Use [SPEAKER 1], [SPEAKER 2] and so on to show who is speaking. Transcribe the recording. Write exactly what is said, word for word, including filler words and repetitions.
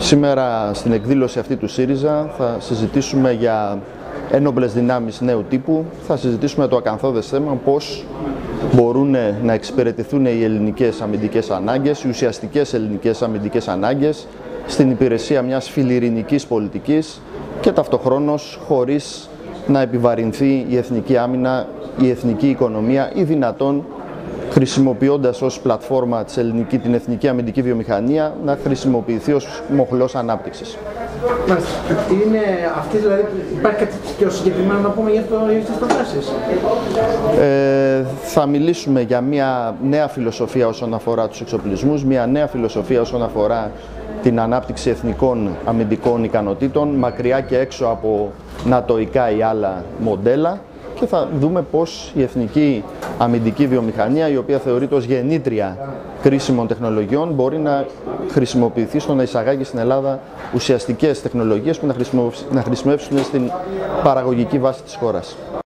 [SPEAKER 1] Σήμερα στην εκδήλωση αυτή του ΣΥΡΙΖΑ θα συζητήσουμε για ένοπλες δυνάμεις νέου τύπου, θα συζητήσουμε το ακαθόδες θέμα πώς μπορούν να εξυπηρετηθούν οι ελληνικές αμυντικές ανάγκες, οι ουσιαστικές ελληνικές αμυντικές ανάγκες στην υπηρεσία μιας φιλιρηνικής πολιτικής και ταυτοχρόνως χωρίς να επιβαρυνθεί η εθνική άμυνα, η εθνική οικονομία ή δυνατόν χρησιμοποιώντας ως πλατφόρμα της ελληνική, την εθνική αμυντική βιομηχανία να χρησιμοποιηθεί ως μοχλός ανάπτυξης.
[SPEAKER 2] Μάλιστα. Είναι αυτή, δηλαδή, υπάρχει κάτι πιο συγκεκριμένο να πούμε για, το, για τις προτάσεις?
[SPEAKER 1] Ε, θα μιλήσουμε για μια νέα φιλοσοφία όσον αφορά τους εξοπλισμούς, μια νέα φιλοσοφία όσον αφορά την ανάπτυξη εθνικών αμυντικών ικανοτήτων, μακριά και έξω από νατοϊκά ή άλλα μοντέλα, και θα δούμε πώς η εθνική αμυντική βιομηχανία, η οποία θεωρείται ως γεννήτρια κρίσιμων τεχνολογιών, μπορεί να χρησιμοποιηθεί στο να εισαγάγει στην Ελλάδα ουσιαστικές τεχνολογίες που να χρησιμεύσουν στην παραγωγική βάση της χώρας.